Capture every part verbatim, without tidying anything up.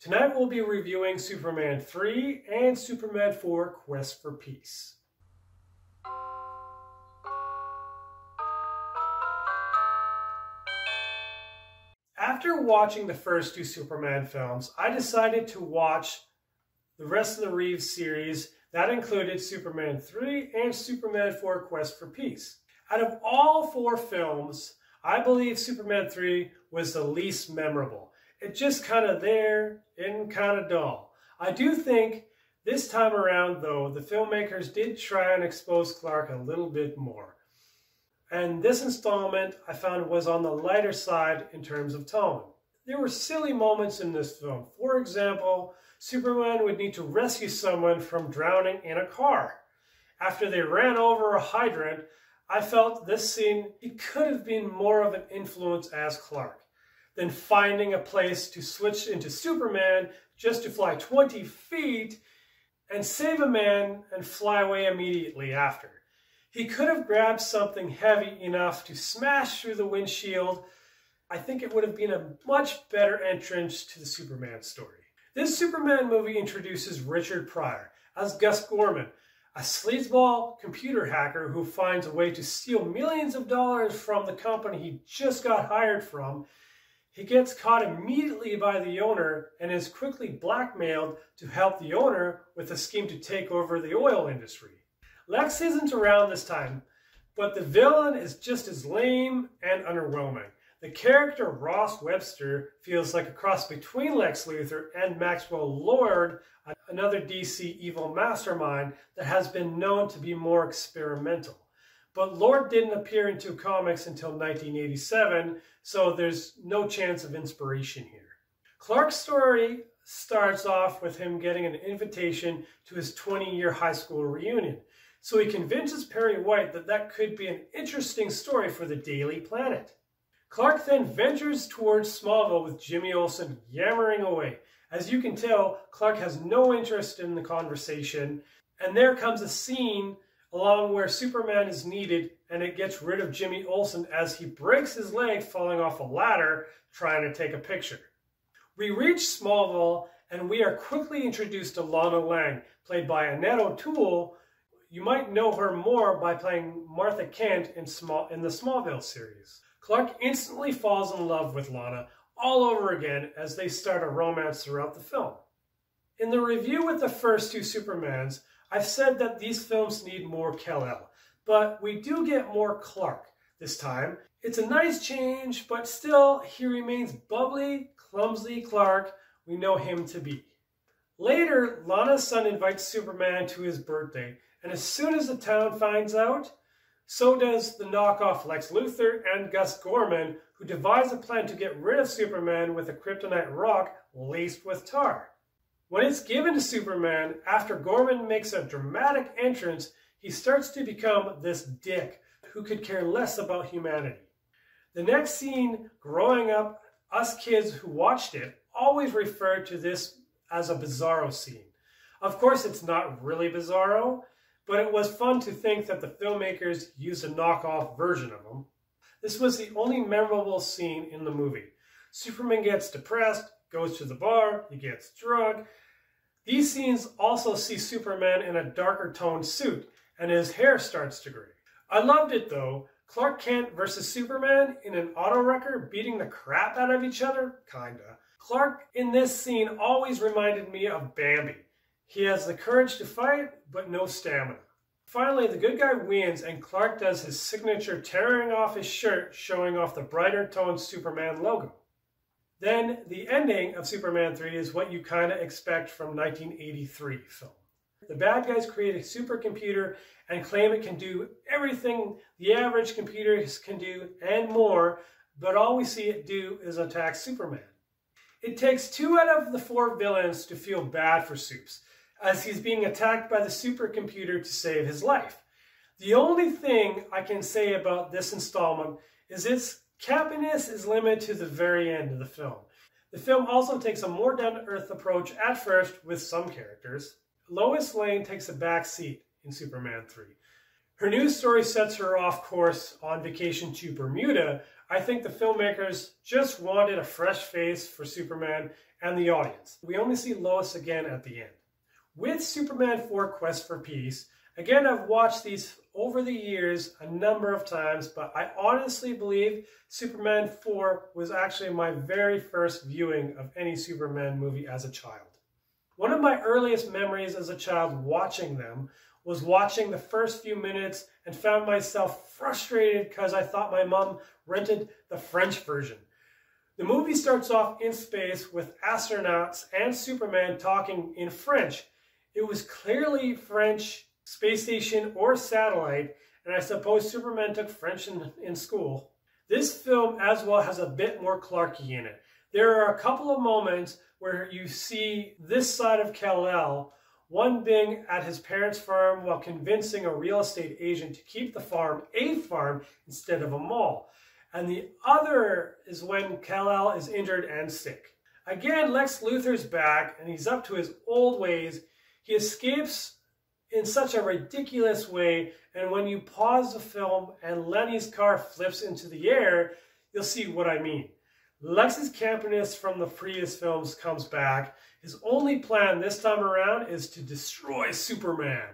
Tonight we'll be reviewing Superman three and Superman four Quest for Peace. After watching the first two Superman films, I decided to watch the rest of the Reeves series. That included Superman three and Superman four Quest for Peace. Out of all four films, I believe Superman three was the least memorable. It's just kind of there and kind of dull. I do think this time around, though, the filmmakers did try and expose Clark a little bit more. And this installment, I found, was on the lighter side in terms of tone. There were silly moments in this film. For example, Superman would need to rescue someone from drowning in a car. After they ran over a hydrant, I felt this scene, he could have been more of an influence as Clark than finding a place to switch into Superman just to fly twenty feet and save a man and fly away immediately after. He could have grabbed something heavy enough to smash through the windshield. I think it would have been a much better entrance to the Superman story. This Superman movie introduces Richard Pryor as Gus Gorman, a sleazeball computer hacker who finds a way to steal millions of dollars from the company he just got hired from. He gets caught immediately by the owner and is quickly blackmailed to help the owner with a scheme to take over the oil industry. Lex isn't around this time, but the villain is just as lame and underwhelming. The character Ross Webster feels like a cross between Lex Luthor and Maxwell Lord, another D C evil mastermind that has been known to be more experimental. But Lord didn't appear in two comics until nineteen eighty-seven, so there's no chance of inspiration here. Clark's story starts off with him getting an invitation to his twenty-year high school reunion. So he convinces Perry White that that could be an interesting story for the Daily Planet. Clark then ventures towards Smallville with Jimmy Olsen yammering away. As you can tell, Clark has no interest in the conversation, and there comes a scene along where Superman is needed, and it gets rid of Jimmy Olsen as he breaks his leg falling off a ladder trying to take a picture. We reach Smallville, and we are quickly introduced to Lana Lang, played by Annette O'Toole. You might know her more by playing Martha Kent in, Small, in the Smallville series. Clark instantly falls in love with Lana all over again as they start a romance throughout the film. In the review with the first two Supermans, I've said that these films need more Kal-El, but we do get more Clark this time. It's a nice change, but still, he remains bubbly, clumsy Clark we know him to be. Later, Lana's son invites Superman to his birthday, and as soon as the town finds out, so does the knockoff Lex Luthor and Gus Gorman, who devise a plan to get rid of Superman with a kryptonite rock laced with tar. When it's given to Superman, after Gorman makes a dramatic entrance, he starts to become this dick who could care less about humanity. The next scene, growing up, us kids who watched it always referred to this as a Bizarro scene. Of course, it's not really Bizarro, but it was fun to think that the filmmakers used a knockoff version of him. This was the only memorable scene in the movie. Superman gets depressed, goes to the bar, he gets drunk. These scenes also see Superman in a darker toned suit, and his hair starts to gray. I loved it though. Clark Kent versus Superman in an auto wrecker beating the crap out of each other? Kinda. Clark in this scene always reminded me of Bambi. He has the courage to fight, but no stamina. Finally, the good guy wins, and Clark does his signature tearing off his shirt, showing off the brighter toned Superman logo. Then, the ending of Superman three is what you kind of expect from nineteen eighty-three film. The bad guys create a supercomputer and claim it can do everything the average computer can do and more, but all we see it do is attack Superman. It takes two out of the four villains to feel bad for Supes, as he's being attacked by the supercomputer to save his life. The only thing I can say about this installment is its campiness is limited to the very end of the film. The film also takes a more down-to-earth approach at first with some characters. Lois Lane takes a back seat in Superman three. Her news story sets her off course on vacation to Bermuda, I think the filmmakers just wanted a fresh face for Superman and the audience. We only see Lois again at the end. With Superman four Quest for Peace, again, I've watched these over the years a number of times, but I honestly believe Superman four was actually my very first viewing of any Superman movie as a child. One of my earliest memories as a child watching them was watching the first few minutes and found myself frustrated because I thought my mom rented the French version. The movie starts off in space with astronauts and Superman talking in French. It was clearly French space station or satellite, and I suppose Superman took French in, in school. This film as well has a bit more Clarky in it. There are a couple of moments where you see this side of Kal-El, one being at his parents' farm while convincing a real estate agent to keep the farm a farm instead of a mall. And the other is when Kal-El is injured and sick. Again, Lex Luthor's back and he's up to his old ways. He escapes in such a ridiculous way, and when you pause the film and Lenny's car flips into the air, you'll see what I mean. Lex's campiness from the previous films comes back. His only plan this time around is to destroy Superman.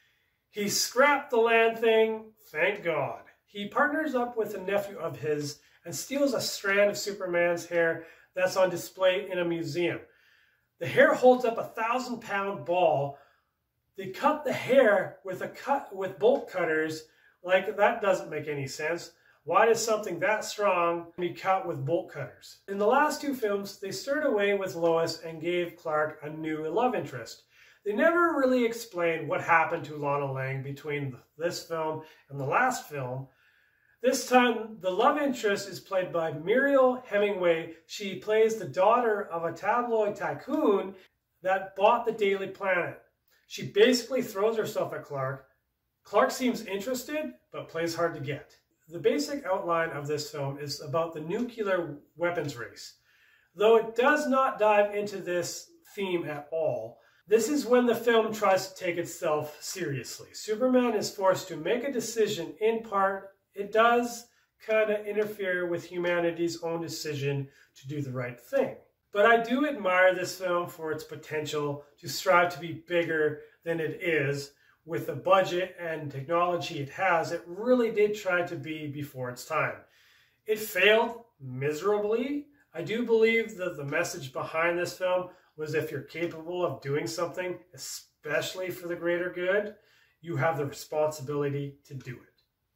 He scrapped the land thing, thank God. He partners up with a nephew of his and steals a strand of Superman's hair that's on display in a museum. The hair holds up a thousand pound ball. They cut the hair with a cut with bolt cutters. Like, that doesn't make any sense. Why does something that strong be cut with bolt cutters? In the last two films, they stirred away with Lois and gave Clark a new love interest. They never really explained what happened to Lana Lang between this film and the last film. This time, the love interest is played by Muriel Hemingway. She plays the daughter of a tabloid tycoon that bought the Daily Planet. She basically throws herself at Clark. Clark seems interested, but plays hard to get. The basic outline of this film is about the nuclear weapons race. Though it does not dive into this theme at all, this is when the film tries to take itself seriously. Superman is forced to make a decision. In part, it does kind of interfere with humanity's own decision to do the right thing. But I do admire this film for its potential to strive to be bigger than it is. With the budget and technology it has, it really did try to be before its time. It failed miserably. I do believe that the message behind this film was if you're capable of doing something, especially for the greater good, you have the responsibility to do it.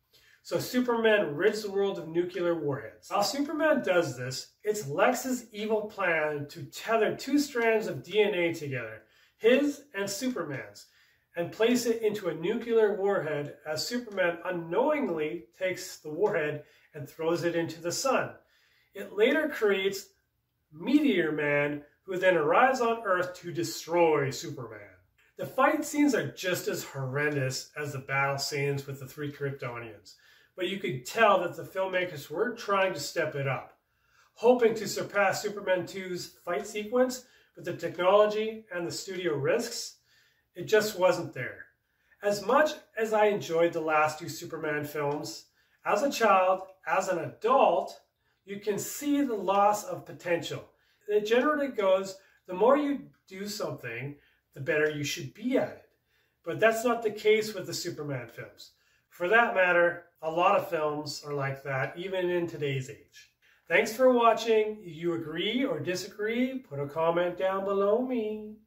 So Superman rids the world of nuclear warheads. While Superman does this, it's Lex's evil plan to tether two strands of D N A together, his and Superman's, and place it into a nuclear warhead as Superman unknowingly takes the warhead and throws it into the sun. It later creates Meteor Man, who then arrives on Earth to destroy Superman. The fight scenes are just as horrendous as the battle scenes with the three Kryptonians, but you could tell that the filmmakers were trying to step it up, hoping to surpass Superman two's fight sequence, but the technology and the studio risks, it just wasn't there. As much as I enjoyed the last two Superman films, as a child, as an adult, you can see the loss of potential. It generally goes, the more you do something, the better you should be at it. But that's not the case with the Superman films. For that matter, a lot of films are like that, even in today's age. Thanks for watching. If you agree or disagree, put a comment down below me.